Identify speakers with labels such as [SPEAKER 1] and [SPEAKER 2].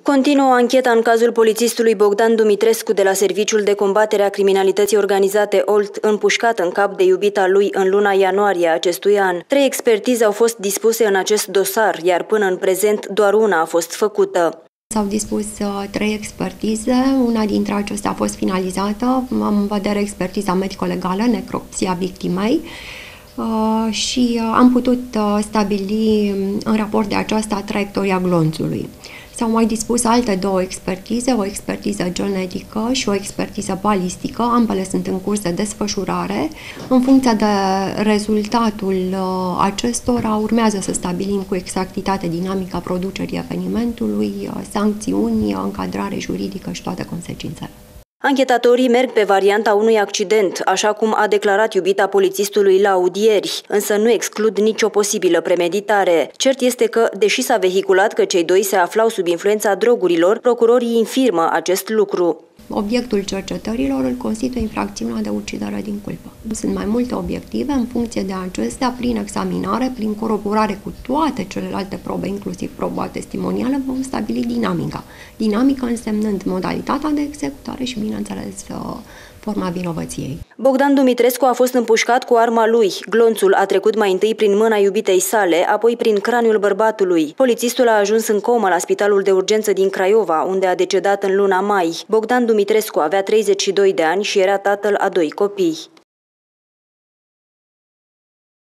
[SPEAKER 1] Continuă ancheta în cazul polițistului Bogdan Dumitrescu de la Serviciul de Combatere a Criminalității Organizate OLT, împușcat în cap de iubita lui în luna ianuarie acestui an. 3 expertize au fost dispuse în acest dosar, iar până în prezent doar una a fost făcută.
[SPEAKER 2] S-au dispus 3 expertize, una dintre acestea a fost finalizată, am în vedere expertiza medico-legală, necropsia victimei, și am putut stabili în raport de aceasta traiectoria glonțului. S-au mai dispus alte 2 expertize, o expertiză genetică și o expertiză balistică, ambele sunt în curs de desfășurare. În funcție de rezultatul acestora, urmează să stabilim cu exactitate dinamica producerii evenimentului, sancțiuni, încadrare juridică și toate consecințele.
[SPEAKER 1] Anchetatorii merg pe varianta unui accident, așa cum a declarat iubita polițistului la audieri, însă nu exclud nicio posibilă premeditare. Cert este că, deși s-a vehiculat că cei 2 se aflau sub influența drogurilor, procurorii infirmă acest lucru.
[SPEAKER 2] Obiectul cercetărilor îl constituie infracțiunea de ucidere din culpă. Sunt mai multe obiective, în funcție de acestea, prin examinare, prin coroborare cu toate celelalte probe, inclusiv proba testimonială, vom stabili dinamica. Dinamica însemnând modalitatea de executare și, bineînțeles, forma vinovăției.
[SPEAKER 1] Bogdan Dumitrescu a fost împușcat cu arma lui. Glonțul a trecut mai întâi prin mâna iubitei sale, apoi prin craniul bărbatului. Polițistul a ajuns în comă la Spitalul de Urgență din Craiova, unde a decedat în luna mai. Bogdan Dumitrescu avea 32 de ani și era tatăl a 2 copii.